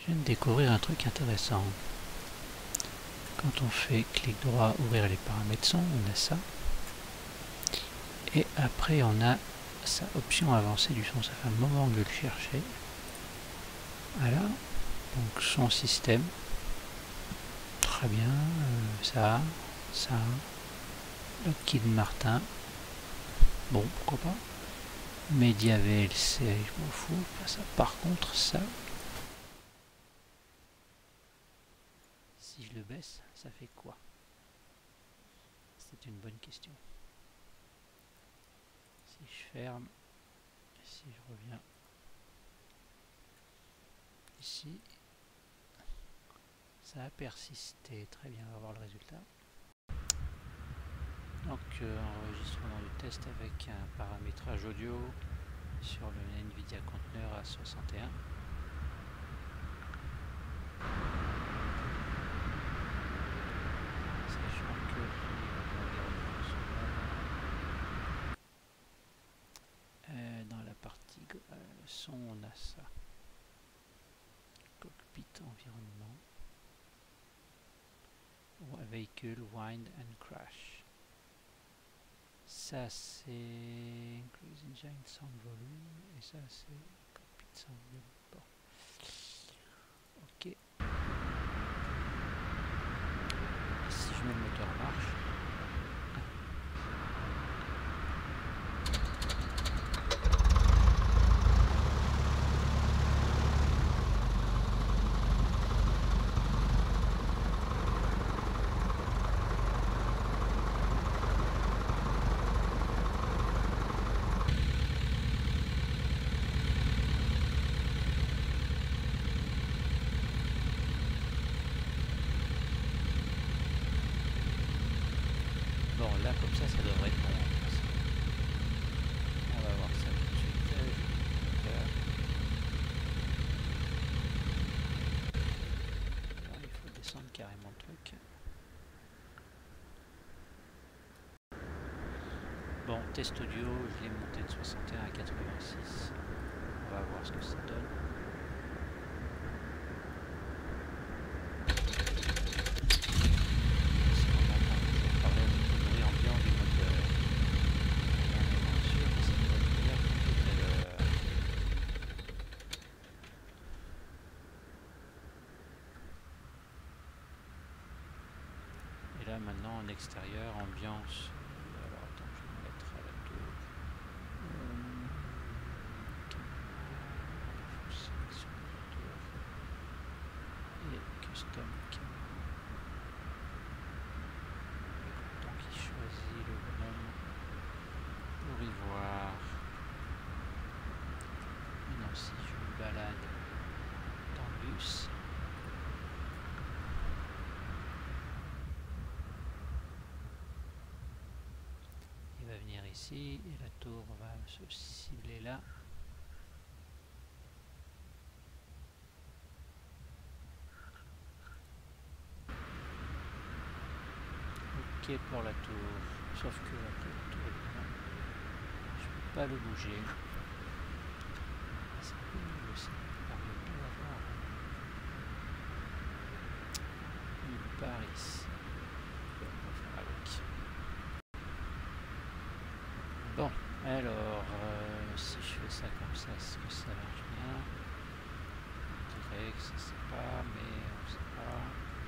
Je viens de découvrir un truc intéressant. Quand on fait clic droit, ouvrir les paramètres son, on a ça. Et après on a sa option avancée du son. Ça fait un moment que je le cherchais. Voilà. Donc son système. Très bien. Ça. Lockheed Martin. Bon, pourquoi pas. Media VLC, je m'en fous. Pas ça. Par contre, ça. Si je le baisse, ça fait quoi? C'est une bonne question. Si je ferme, si je reviens ici, ça a persisté. Très bien, on va voir le résultat. Donc enregistrement du test avec un paramétrage audio sur le NVIDIA Conteneur A61. Sachant que dans la partie son, on a ça. Cockpit environnement. Véhicule, wind and crash. Ça c'est Cruise Engine Sound Volume et ça c'est Cockpit Sound Volume. Bon. Ok. Et si je mets le moteur en marche, bon là comme ça devrait être bon. On va voir ça tout de suite. Alors, il faut descendre carrément le truc. Bon, test audio, je l'ai monté de 61 à 86. On va voir ce que ça donne. Là maintenant en extérieur, ambiance. Alors attends, je vais me mettre à la tour. Sélection de tour. Et custom camera. Donc il choisit le bonhomme pour y voir. Maintenant si je me balade dans le bus. Venir ici et la tour va se cibler là. Ok pour la tour, sauf que après la tour je ne peux pas le bouger. C'est un peu nul aussi. Il part ici. On va faire avec. Bon, alors, si je fais ça comme ça, est-ce que ça marche bien? On dirait que ça ne sait pas, mais on ne sait pas.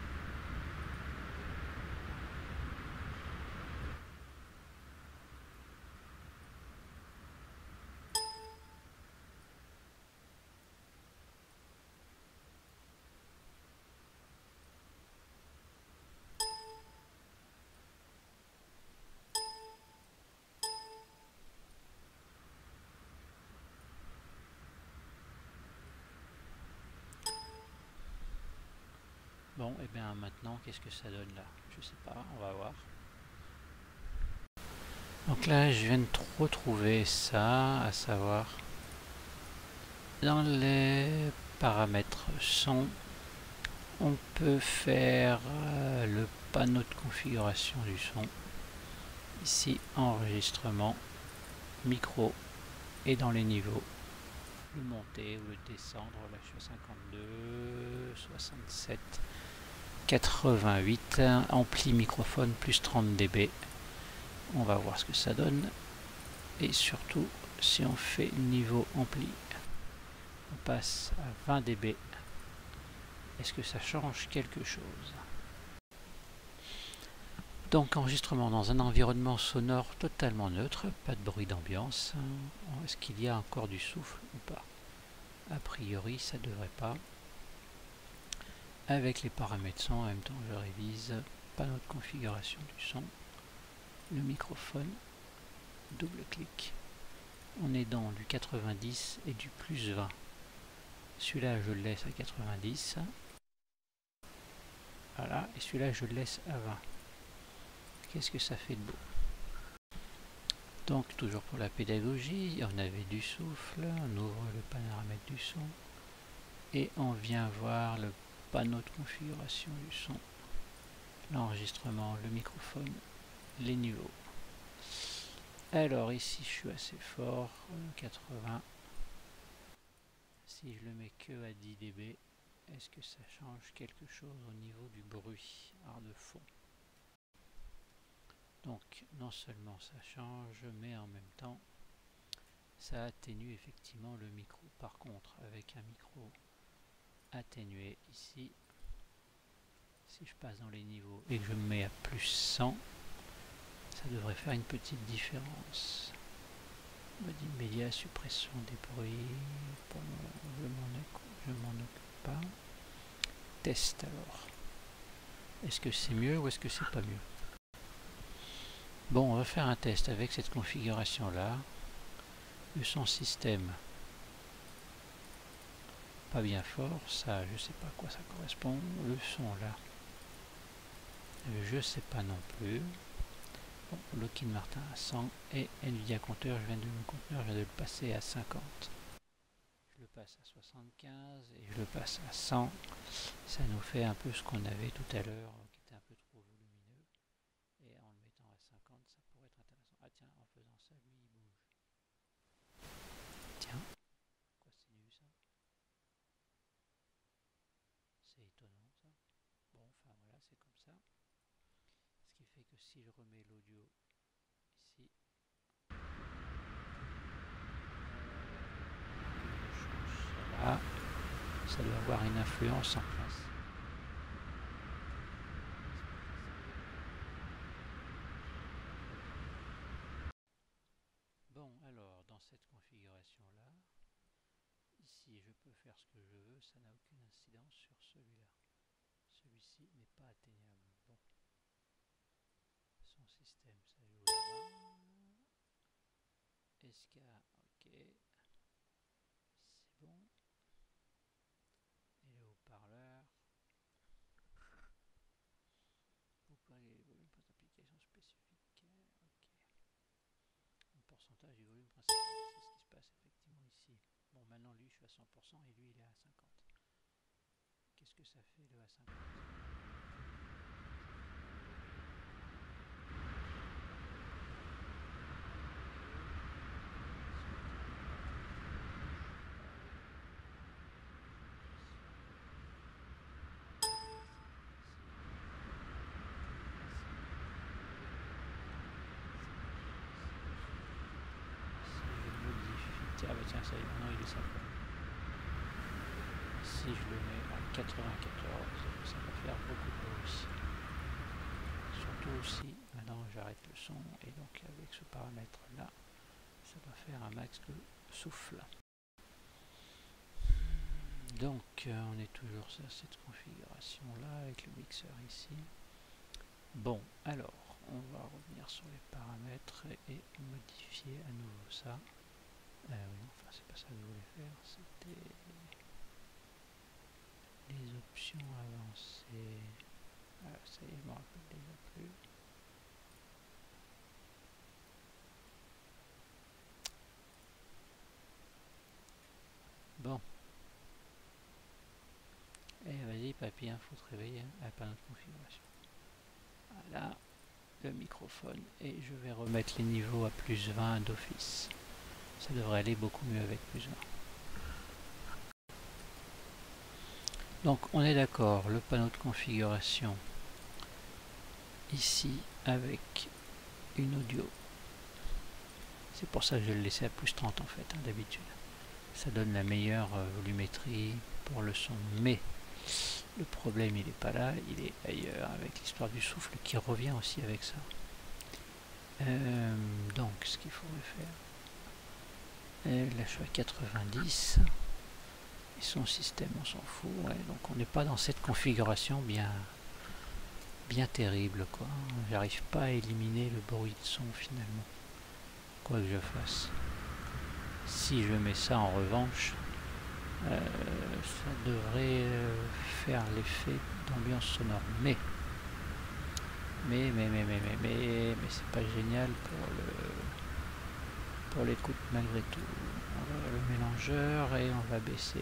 Bon, et bien maintenant, qu'est-ce que ça donne là? Je sais pas, on va voir. Donc là, je viens de retrouver ça, à savoir dans les paramètres son, on peut faire le panneau de configuration du son. Ici, enregistrement, micro et dans les niveaux. le monter ou le descendre. Là je suis à 52, 67, 88, ampli microphone plus 30 dB. On va voir ce que ça donne. Et surtout, si on fait niveau ampli, on passe à 20 dB. Est-ce que ça change quelque chose? Donc enregistrement dans un environnement sonore totalement neutre, pas de bruit d'ambiance. Est-ce qu'il y a encore du souffle ou pas? A priori, ça devrait pas. Avec les paramètres son, en même temps je révise panneau de configuration du son, le microphone, double clic. On est dans du 90 et du plus 20. Celui-là je le laisse à 90. Voilà, et celui-là je le laisse à 20. Qu'est-ce que ça fait de beau? Donc toujours pour la pédagogie, on avait du souffle, on ouvre le paramètre du son et on vient voir le panneau de configuration du son, l'enregistrement, le microphone, les niveaux. Alors ici je suis assez fort, 80. Si je le mets que à 10 dB, est-ce que ça change quelque chose au niveau du bruit de fond? Donc non seulement ça change, mais en même temps ça atténue effectivement le micro. Par contre, avec un micro atténué ici, si je passe dans les niveaux et que je me mets à plus 100, ça devrait faire une petite différence. Mode immédiat, suppression des bruits, je m'en occupe pas. Test alors. Est-ce que c'est mieux ou est-ce que c'est pas mieux? Bon, on va faire un test avec cette configuration là. Le son système, pas bien fort, ça je sais pas à quoi ça correspond. Le son là, je sais pas non plus. Bon, Lockheed Martin à 100 et Nvidia compteur, je viens de le passer à 50. Je le passe à 75 et je le passe à 100. Ça nous fait un peu ce qu'on avait tout à l'heure, qui était un peu trop volumineux. Et en le mettant à 50, ça pourrait être intéressant. Ah tiens, en faisant ça, lui il bouge. Tiens, quoi c'est nu ça? C'est étonnant ça. Bon, enfin voilà, c'est comme ça. Ce qui fait que si je remets l'audio ici, là, ça doit avoir une influence en place. Bon, alors, dans cette configuration-là, ici, je peux faire ce que je veux, ça n'a aucune incidence sur celui-là. Celui-ci n'est pas atteignable. Bon. Son système, ça joue là-bas. SK, ok. C'est bon. Et le haut-parleur. Vous pouvez les volumes pour application spécifique. Ok. Le pourcentage du volume principal, c'est ce qui se passe effectivement ici. Bon, maintenant lui, je suis à 100% et lui, il est à 50. Qu'est-ce que ça fait le à 50? Ah bah tiens, ça y est, maintenant il est 50. Si je le mets à 94, ça va faire beaucoup de bruit aussi. Surtout si maintenant j'arrête le son et donc avec ce paramètre là, ça va faire un max de souffle. Donc on est toujours sur cette configuration là avec le mixeur ici. Bon, alors on va revenir sur les paramètres et modifier à nouveau ça. Oui, enfin c'est pas ça que je voulais faire, c'était les options avancées. Ah, ça y est, je me rappelle déjà plus. Bon. Eh vas-y papy, faut te réveiller, pas notre configuration. Voilà, le microphone, et je vais remettre les niveaux à plus 20 d'office. Ça devrait aller beaucoup mieux avec plus 20. Donc on est d'accord, le panneau de configuration ici avec une audio. C'est pour ça que je le laissais à plus 30 en fait, hein, d'habitude. Ça donne la meilleure volumétrie pour le son. Mais le problème il n'est pas là, il est ailleurs avec l'histoire du souffle qui revient aussi avec ça. Donc ce qu'il faudrait faire, là je suis à 90 et son système on s'en fout, ouais, donc on n'est pas dans cette configuration bien terrible quoi. J'arrive pas à éliminer le bruit de son finalement, quoi que je fasse. Si je mets ça en revanche, ça devrait faire l'effet d'ambiance sonore, mais c'est pas génial pour l'écoute malgré tout. On va le mélangeur et on va baisser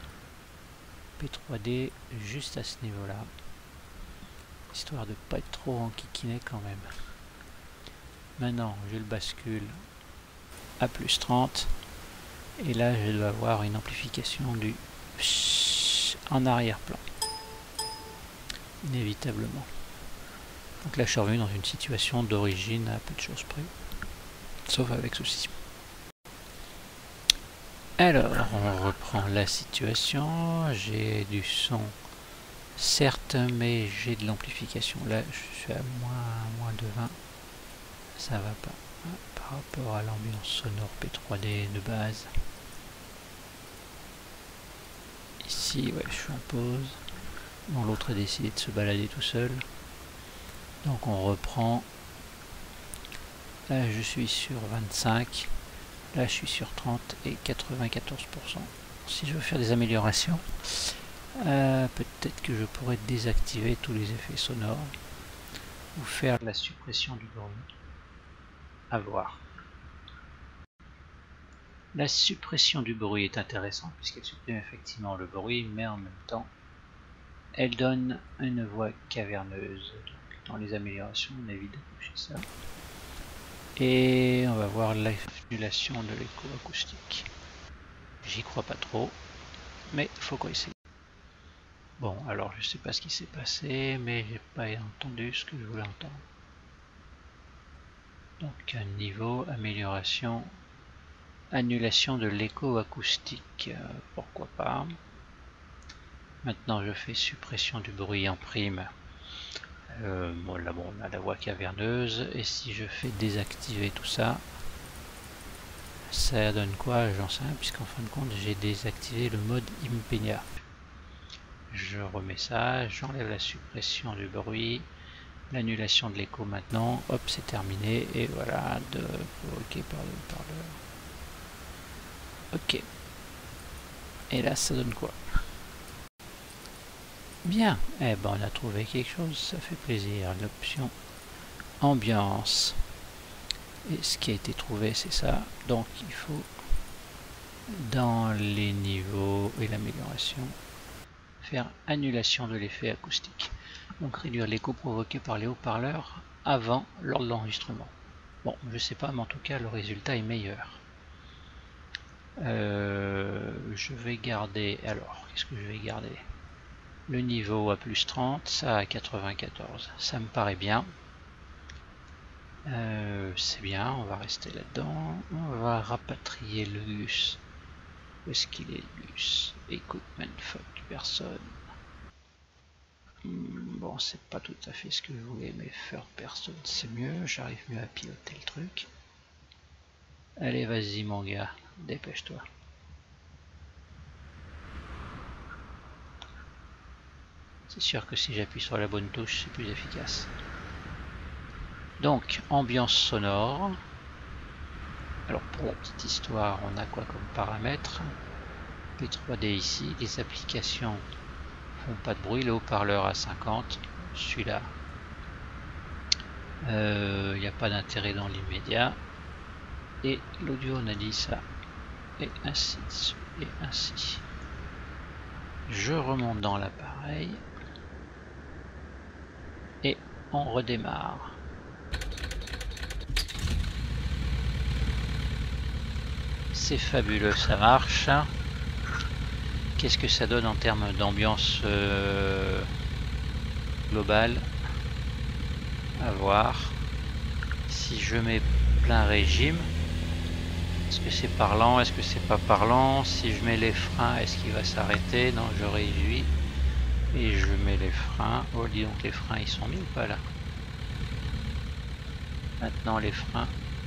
P3D juste à ce niveau là, histoire de pas être trop enquiquiné quand même. Maintenant je le bascule à plus 30 et là je dois avoir une amplification du en arrière-plan inévitablement. Donc là je suis revenu dans une situation d'origine à peu de choses près, sauf avec ceci. Alors on reprend la situation, j'ai du son certes mais j'ai de l'amplification, là je suis à moins de 20, ça va pas par rapport à l'ambiance sonore P3D de base. Ici ouais, je suis en pause, bon, l'autre a décidé de se balader tout seul, donc on reprend. Là je suis sur 25, là je suis sur 30 et 94%. Si je veux faire des améliorations, peut-être que je pourrais désactiver tous les effets sonores ou faire la suppression du bruit. À voir. La suppression du bruit est intéressante puisqu'elle supprime effectivement le bruit, mais en même temps elle donne une voix caverneuse. Donc, dans les améliorations on évite de toucher ça. Et on va voir l'annulation de l'écho acoustique. J'y crois pas trop, mais faut qu'on essaye. Bon, alors je sais pas ce qui s'est passé, mais j'ai pas entendu ce que je voulais entendre. Donc un niveau, amélioration, annulation de l'écho acoustique, pourquoi pas. Maintenant je fais suppression du bruit en prime. Bon, là bon, on a la voix caverneuse, et si je fais désactiver tout ça, ça donne quoi? J'en sais rien, puisqu'en fin de compte j'ai désactivé le mode Impenia. Je remets ça, j'enlève la suppression du bruit, l'annulation de l'écho maintenant, hop c'est terminé, et voilà, de provoquer par le haut-parleur. Ok. Et là ça donne quoi? Bien, eh ben on a trouvé quelque chose, ça fait plaisir, l'option ambiance. Et ce qui a été trouvé c'est ça, donc il faut dans les niveaux et l'amélioration faire annulation de l'effet acoustique. Donc réduire l'écho provoqué par les haut-parleurs avant lors de l'enregistrement. Bon, je sais pas, mais en tout cas le résultat est meilleur. Je vais garder, alors qu'est-ce que je vais garder? Le niveau à plus 30, ça à 94, ça me paraît bien. C'est bien, on va rester là-dedans. On va rapatrier le GUS. Où est-ce qu'il est le GUS? Equipment, fuck, personne. Bon, c'est pas tout à fait ce que je voulais, mais third person c'est mieux, j'arrive mieux à piloter le truc. Allez, vas-y mon gars, dépêche-toi. C'est sûr que si j'appuie sur la bonne touche, c'est plus efficace. Donc, ambiance sonore. Alors, pour la petite histoire, on a quoi comme paramètres? P3D ici, les applications font pas de bruit, le haut-parleur à 50, celui-là, il n'y a pas d'intérêt dans l'immédiat. Et l'audio, on a dit ça, et ainsi de suite, et ainsi. Je remonte dans l'appareil et on redémarre. C'est fabuleux, ça marche. qu'est-ce que ça donne en termes d'ambiance globale. À voir. Si je mets plein régime, est-ce que c'est parlant, est-ce que c'est pas parlant? Si je mets les freins, est-ce qu'il va s'arrêter? Non, je réduis et je mets les freins. Oh, dis donc, les freins ils sont mis ou pas là? Maintenant les freins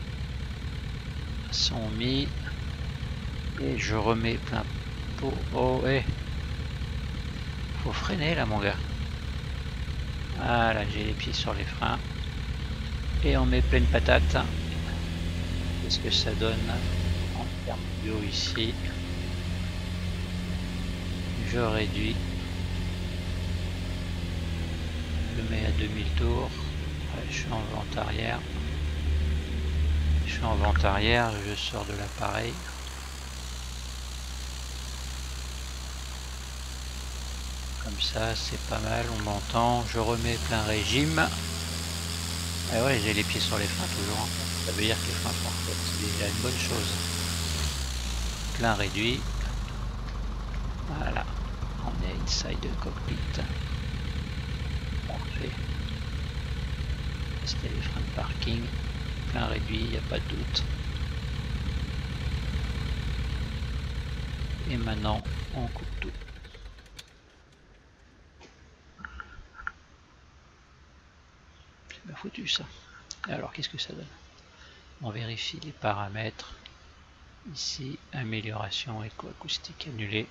sont mis et je remets plein pot. Oh, faut freiner là mon gars. Voilà, j'ai les pieds sur les freins et on met pleine patate. Qu'est-ce que ça donne en termes de haut ici? Je réduis, je le mets à 2000 tours. Ouais, je suis en vente arrière. Je suis en vente arrière, je sors de l'appareil. Comme ça, c'est pas mal, on m'entend. Je remets plein régime. Ah ouais, j'ai les pieds sur les freins toujours. Ça veut dire que les freins sont en fait, c'est déjà une bonne chose. Plein réduit. Voilà, on est inside the cockpit. Parfait. C'était les freins de parking. Plein réduit, il n'y a pas de doute. Et maintenant, on coupe tout. C'est bien foutu ça. Alors, qu'est-ce que ça donne? On vérifie les paramètres. Ici, amélioration éco-acoustique annulée.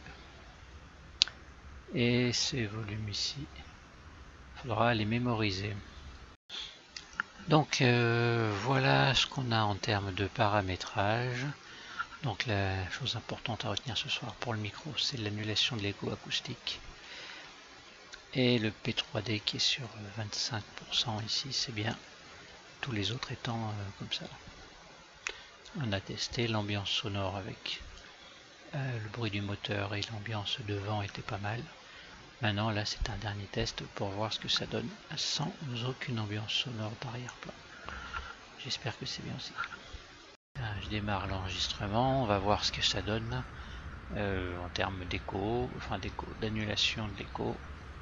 Et ces volumes ici, il faudra les mémoriser. Donc voilà ce qu'on a en termes de paramétrage. Donc la chose importante à retenir ce soir pour le micro, c'est l'annulation de l'écho acoustique. Et le P3D qui est sur 25% ici, c'est bien. Tous les autres étant comme ça. On a testé l'ambiance sonore avec le bruit du moteur et l'ambiance de vent était pas mal. Maintenant là c'est un dernier test pour voir ce que ça donne sans aucune ambiance sonore d'arrière-plan. J'espère que c'est bien aussi. Je démarre l'enregistrement, on va voir ce que ça donne en termes d'écho, enfin d'écho, d'annulation de l'écho.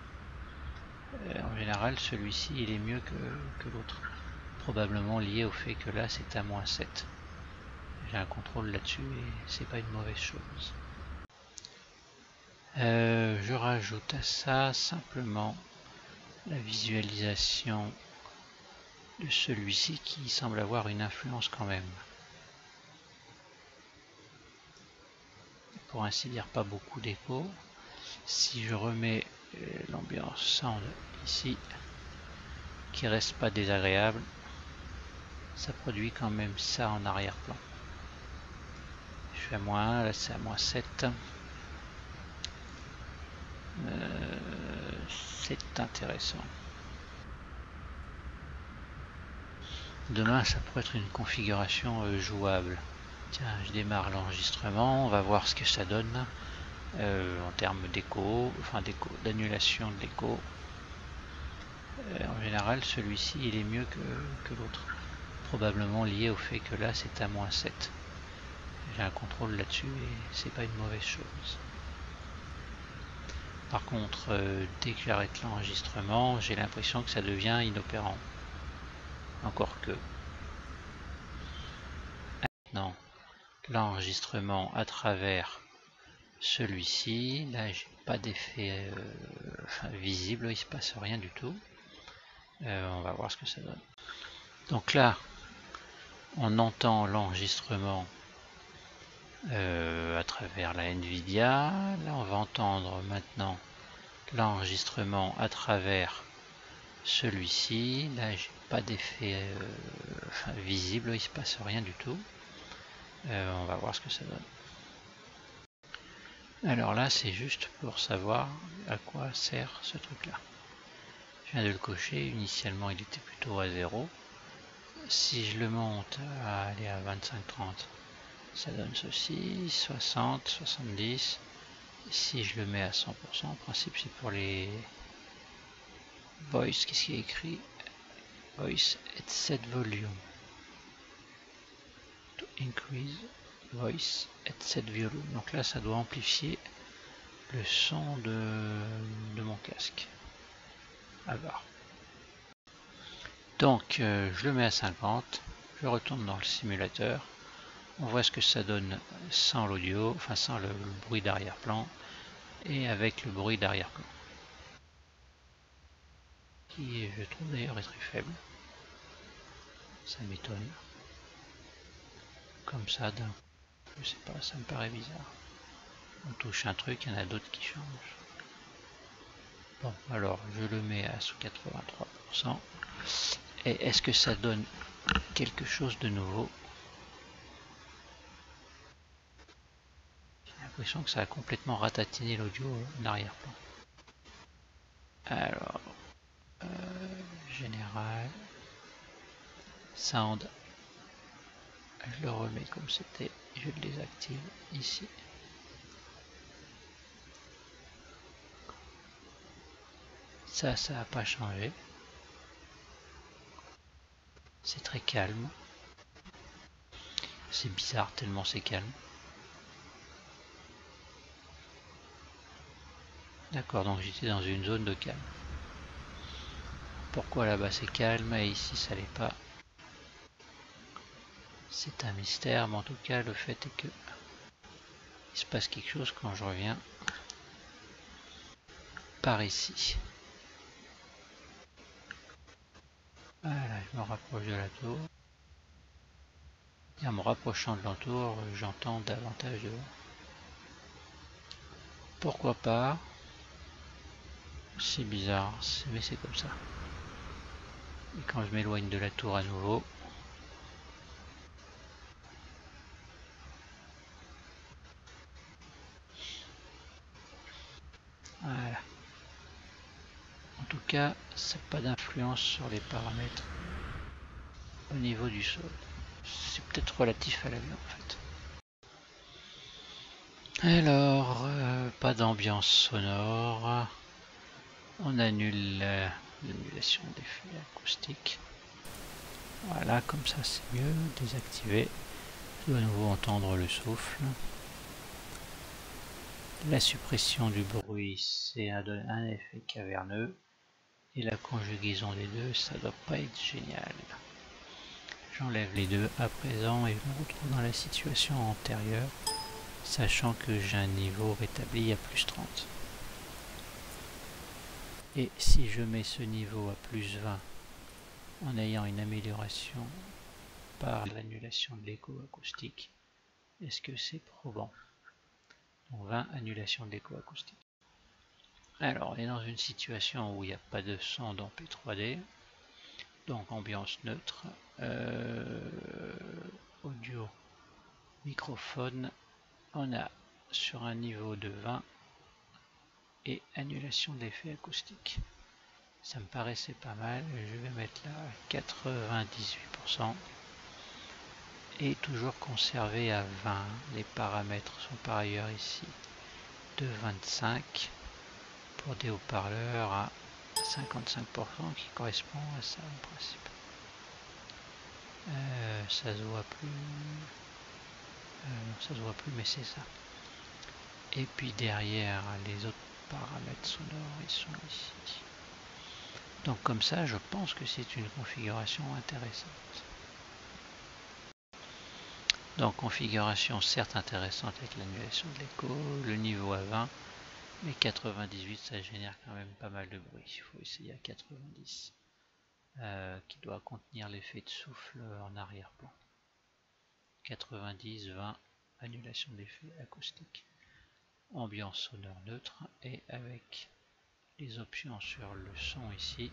En général celui-ci il est mieux que l'autre, probablement lié au fait que là c'est à -7. J'ai un contrôle là-dessus et c'est pas une mauvaise chose. Je rajoute à ça simplement la visualisation de celui-ci qui semble avoir une influence quand même. Pour ainsi dire pas beaucoup d'écho. Si je remets l'ambiance sound ici, qui reste pas désagréable, ça produit quand même ça en arrière-plan. Je suis à -1, là c'est à -7. C'est intéressant. Demain ça pourrait être une configuration jouable. Tiens, je démarre l'enregistrement, on va voir ce que ça donne en termes d'écho, enfin d'annulation de l'écho. En général celui-ci il est mieux que l'autre, probablement lié au fait que là c'est à -7. J'ai un contrôle là-dessus et c'est pas une mauvaise chose. Par contre, dès que j'arrête l'enregistrement, j'ai l'impression que ça devient inopérant. Encore que. Maintenant, l'enregistrement à travers celui-ci, là j'ai pas d'effet visible, il se passe rien du tout. On va voir ce que ça donne. Donc là, on entend l'enregistrement à travers la Nvidia. Là on va entendre maintenant l'enregistrement à travers celui-ci. Là j'ai pas d'effet visible, il se passe rien du tout. On va voir ce que ça donne. Alors là c'est juste pour savoir à quoi sert ce truc là. Je viens de le cocher, initialement il était plutôt à 0. Si je le monte à aller à 25-30, ça donne ceci, 60, 70. Si je le mets à 100%, en principe c'est pour les voice, qu'est-ce qui est écrit? Voice at set volume. To increase voice at set volume. Donc là ça doit amplifier le son de mon casque. Alors, donc je le mets à 50, je retourne dans le simulateur, on voit ce que ça donne sans l'audio, enfin sans le bruit d'arrière-plan et avec le bruit d'arrière-plan, qui je trouve d'ailleurs est très faible. Ça m'étonne. Comme ça, je sais pas, ça me paraît bizarre. On touche un truc, il y en a d'autres qui changent. Bon, alors je le mets à sous 83%. Et est-ce que ça donne quelque chose de nouveau? J'ai l'impression que ça a complètement ratatiné l'audio en arrière-plan. Alors, général, sound, je le remets comme c'était, je le désactive ici. Ça n'a pas changé. C'est très calme. C'est bizarre tellement c'est calme. D'accord, donc j'étais dans une zone de calme. Pourquoi là-bas c'est calme et ici ça l'est pas? C'est un mystère, mais en tout cas le fait est que il se passe quelque chose quand je reviens par ici. Voilà, je me rapproche de la tour. Et en me rapprochant de l'entour, j'entends davantage de vent. Pourquoi pas? C'est bizarre, mais c'est comme ça. Et quand je m'éloigne de la tour à nouveau, voilà. En tout cas, ça n'a pas d'influence sur les paramètres au niveau du sol. C'est peut-être relatif à la vue en fait. Alors, pas d'ambiance sonore. On annule l'annulation d'effets acoustiques. Voilà, comme ça c'est mieux. Désactiver. Je dois à nouveau entendre le souffle. La suppression du bruit, c'est un effet caverneux. Et la conjugaison des deux, ça doit pas être génial. J'enlève les deux à présent et je me retrouve dans la situation antérieure, sachant que j'ai un niveau rétabli à plus 30. Et si je mets ce niveau à plus 20 en ayant une amélioration par l'annulation de l'écho acoustique, est-ce que c'est probant? Donc 20 annulation de l'écho acoustique. Alors on est dans une situation où il n'y a pas de son dans P3D, donc ambiance neutre, audio, microphone, on a sur un niveau de 20 et annulation de l'effet acoustique. Ça me paraissait pas mal, je vais mettre là 98% et toujours conserver à 20. Les paramètres sont par ailleurs ici de 25 pour des haut-parleurs à 55% qui correspond à ça en principe. Ça se voit plus, non, ça se voit plus, mais c'est ça. Et puis derrière, les autres paramètres sonores, ils sont ici. Donc comme ça, je pense que c'est une configuration intéressante. Donc configuration certes intéressante avec l'annulation de l'écho, le niveau à 20, mais 98 ça génère quand même pas mal de bruit. Il faut essayer à 90, qui doit contenir l'effet de souffle en arrière-plan. 90, 20, annulation d'effet acoustique. Ambiance sonore neutre et avec les options sur le son ici.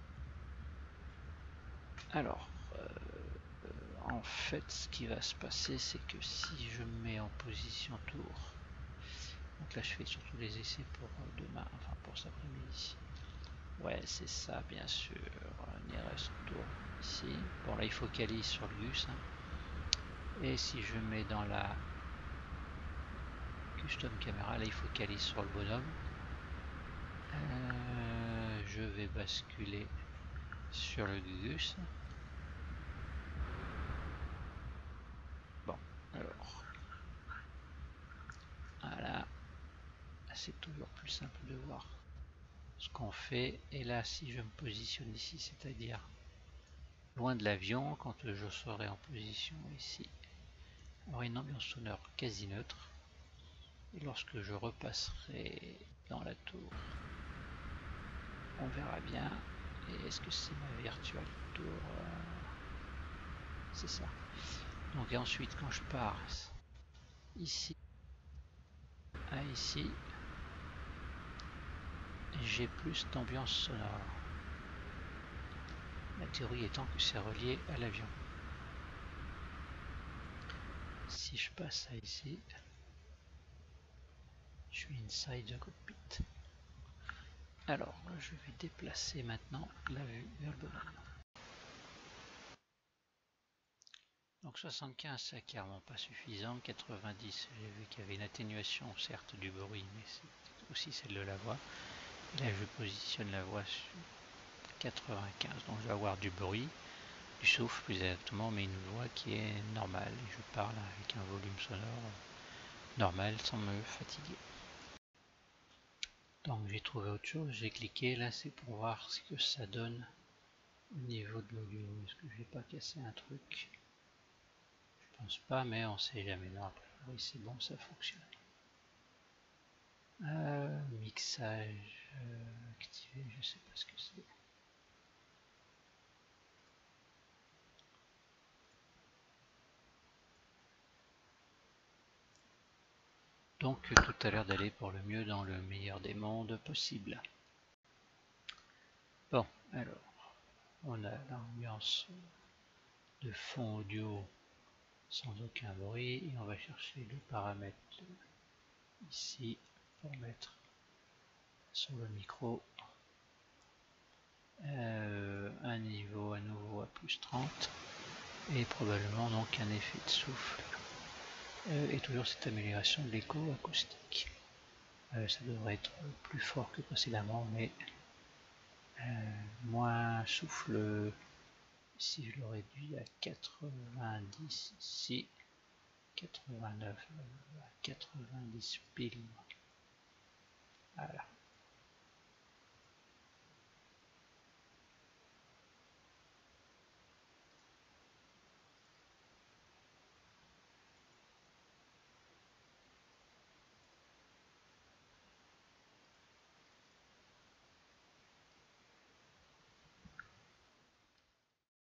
Alors, en fait, ce qui va se passer, c'est que si je me mets en position tour, donc là je fais surtout les essais pour demain, enfin pour cet après-midi. Ouais, c'est ça, bien sûr. Nearest tour ici. Bon, là il focalise sur le gus. Hein. Et si je mets dans la custom caméra, là il focalise sur le bonhomme. Je vais basculer sur le gus. Bon, alors. Voilà. c'est toujours plus simple de voir ce qu'on fait. Et là, si je me positionne ici, c'est-à-dire loin de l'avion, quand je serai en position ici, il y aura une ambiance sonore quasi neutre. Et lorsque je repasserai dans la tour, on verra bien. Et est-ce que c'est ma virtual tour? C'est ça. Donc et ensuite, quand je pars ici à ici, j'ai plus d'ambiance sonore. La théorie étant que c'est relié à l'avion. Si je passe à ici, je suis inside the cockpit. Alors, je vais déplacer maintenant la vue vers le bonhomme. Donc 75, c'est clairement pas suffisant. 90, j'ai vu qu'il y avait une atténuation, certes, du bruit, mais c'est aussi celle de la voix. Et là, je positionne la voix sur 95, donc je vais avoir du bruit, du souffle plus exactement, mais une voix qui est normale. Et je parle avec un volume sonore normal sans me fatiguer. Donc j'ai trouvé autre chose, j'ai cliqué, là c'est pour voir ce que ça donne au niveau de l'audio. Est-ce que je vais pas casser un truc? Je pense pas, mais on sait jamais. Non, a priori c'est bon, ça fonctionne. Mixage activé, je sais pas ce que c'est. Donc tout a l'air d'aller pour le mieux dans le meilleur des mondes possible. Bon, alors, on a l'ambiance de fond audio sans aucun bruit et on va chercher les paramètres ici pour mettre sur le micro un niveau à nouveau à plus 30 et probablement donc un effet de souffle et toujours cette amélioration de l'écho acoustique. Ça devrait être plus fort que précédemment, mais moins souffle. Ici je le réduis à 90, ici 89, à 90 pile. Voilà.